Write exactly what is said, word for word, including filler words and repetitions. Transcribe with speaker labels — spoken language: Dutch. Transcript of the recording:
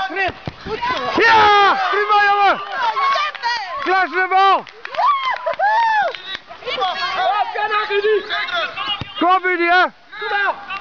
Speaker 1: Ja! Prima jongen! Klaas de bal! Kom op Udi hè!
Speaker 2: Kom maar!